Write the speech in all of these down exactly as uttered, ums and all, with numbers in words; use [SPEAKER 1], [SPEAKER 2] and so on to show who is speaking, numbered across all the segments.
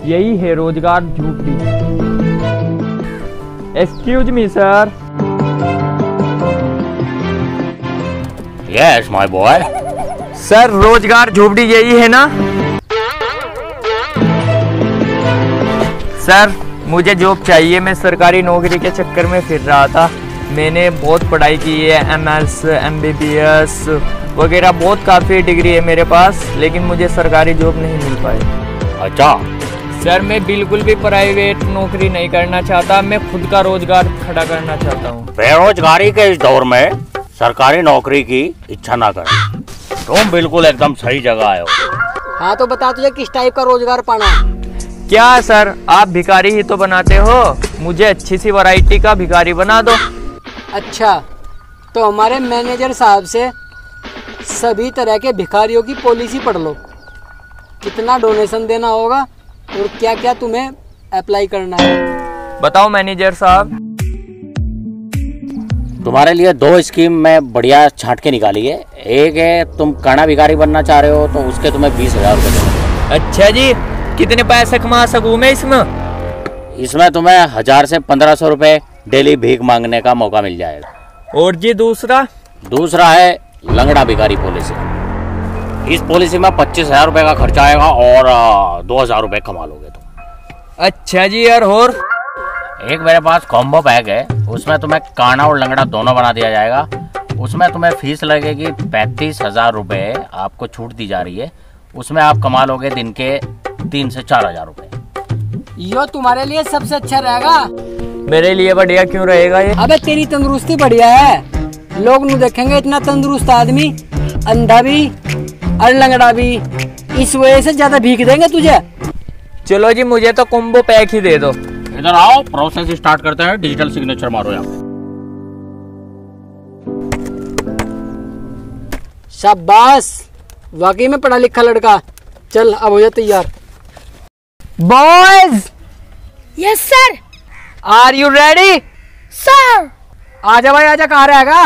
[SPEAKER 1] यही है रोजगार झोपड़ी। Excuse me sir.
[SPEAKER 2] Yes my boy.
[SPEAKER 1] Sir रोजगार झोपड़ी यही है ना? सर मुझे जॉब चाहिए, मैं सरकारी नौकरी के चक्कर में फिर रहा था। मैंने बहुत पढ़ाई की है, M S M B B S वगैरह बहुत काफ़ी डिग्री है मेरे पास, लेकिन मुझे सरकारी जॉब नहीं मिल पाई।
[SPEAKER 2] अच्छा
[SPEAKER 1] सर मैं बिल्कुल भी प्राइवेट नौकरी नहीं करना चाहता, मैं खुद का रोजगार खड़ा करना चाहता हूँ।
[SPEAKER 2] बेरोजगारी के इस दौर में सरकारी नौकरी की इच्छा ना करें। तुम बिल्कुल एकदम सही जगह आए हो।
[SPEAKER 3] हाँ तो बता तुझे किस टाइप का रोजगार पाना?
[SPEAKER 1] क्या सर आप भिखारी ही तो बनाते हो, मुझे अच्छी सी वैरायटी का भिखारी बना दो।
[SPEAKER 3] अच्छा तो हमारे मैनेजर साहब से सभी तरह के भिखारियों की पॉलिसी पढ़ लो, कितना डोनेशन देना होगा और क्या क्या तुम्हें अप्लाई करना है।
[SPEAKER 1] बताओ मैनेजर साहब।
[SPEAKER 2] तुम्हारे लिए दो स्कीम में बढ़िया छांट के निकाली है। एक है तुम काना भिखारी बनना चाह रहे हो तो उसके तुम्हें बीस हजार रुपये देंगे।
[SPEAKER 1] अच्छा जी, कितने पैसे कमा सकूं मैं इसमें?
[SPEAKER 2] इसमें तुम्हें हजार से पंद्रह सौ रुपए डेली भीख मांगने का मौका मिल जाएगा।
[SPEAKER 1] और जी दूसरा?
[SPEAKER 2] दूसरा है लंगड़ा भिखारी पॉलिसी। इस पॉलिसी में पच्चीस हजार रुपए का खर्चा आएगा और दो हजार रुपए कमा लोगे तुम।
[SPEAKER 1] अच्छा जी यार। और
[SPEAKER 2] एक मेरे पास कॉम्बो पैक है, उसमें तुम्हें काना और लंगड़ा दोनों बना दिया जाएगा। उसमें तुम्हें फीस लगेगी पैंतीस हजार रुपये, आपको छूट दी जा रही है। उसमें आप कमा लोगे दिन के तीन से चार हजार रुपए।
[SPEAKER 3] यो तुम्हारे लिए सबसे अच्छा रहेगा।
[SPEAKER 1] मेरे लिए बढ़िया क्यों रहेगा ये?
[SPEAKER 3] अबे तेरी तंदुरुस्ती बढ़िया है, लोग नहीं देखेंगे इतना तंदुरुस्त आदमी, अंधा भी और लंगड़ा भी, इस वजह से ज्यादा भीख देंगे तुझे।
[SPEAKER 1] चलो जी मुझे तो कॉम्बो पैक ही दे दो।
[SPEAKER 2] इधर आओ, प्रोसेस स्टार्ट करते हैं। डिजिटल सिग्नेचर मारो यहाँ पे।
[SPEAKER 3] शाबाश, वाकई में पढ़ा लिखा लड़का। चल अब हो जा तैयार।
[SPEAKER 1] Boys.
[SPEAKER 4] Yes sir.
[SPEAKER 1] Are you ready?
[SPEAKER 4] Sir.
[SPEAKER 3] आजा भाई आजा, कहाँ रहेगा?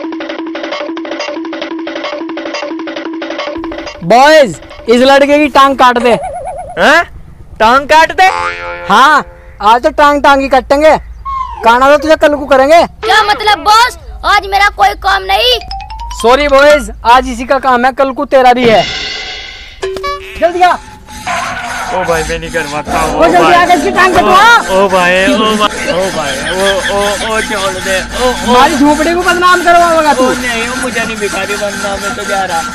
[SPEAKER 3] बॉयज इस लड़के की टांग काट दे।
[SPEAKER 1] हैं? टांग काट दे?
[SPEAKER 3] हाँ आज तो टांग टांग ही काटेंगे, काना तो तुझे कल को करेंगे।
[SPEAKER 4] क्या मतलब बॉस, आज मेरा कोई काम नहीं?
[SPEAKER 3] सॉरी बॉयज, आज इसी का काम है, कल को तेरा भी है। जल्दी आ।
[SPEAKER 1] ओ भाई मैं नहीं करवाता।
[SPEAKER 3] वो जल्दी आके इसकी टांग कटवा।
[SPEAKER 1] ओ भाई ओ भाई ओ भाई ओ ओ ओ छोड़ दे। ओ
[SPEAKER 3] हमारी झोपड़ी को बदनाम करवाएगा तू।
[SPEAKER 1] नहीं मुझे नहीं भिखारी बनना, मैं तो जा रहा।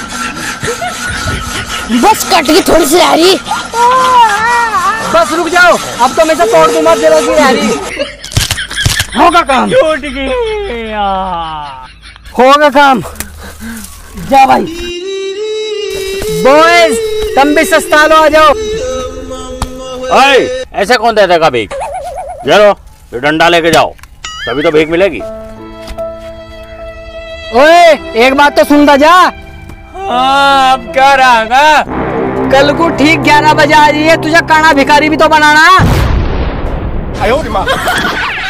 [SPEAKER 4] बस कट गई थोड़ी सी आ रही।
[SPEAKER 3] बस रुक जाओ, अब तो मैं से तोड़ दूंगा तेरा की यारी। होगा काम।
[SPEAKER 1] टूट गई
[SPEAKER 3] होगा काम। जा भाई। बॉयज तुम भी सस्ता लो, आ जाओ।
[SPEAKER 2] ओए, ऐसे कौन दे देगा भीख? चलो ये डंडा लेके जाओ, तभी तो भीख मिलेगी।
[SPEAKER 3] ओए एक बात तो सुनता जा।
[SPEAKER 1] हाँ अब क्या रहेगा?
[SPEAKER 3] कल को ठीक ग्यारह बजे आ जाइए, तुझे काना भिखारी भी तो बनाना।
[SPEAKER 5] आयो रे माँ।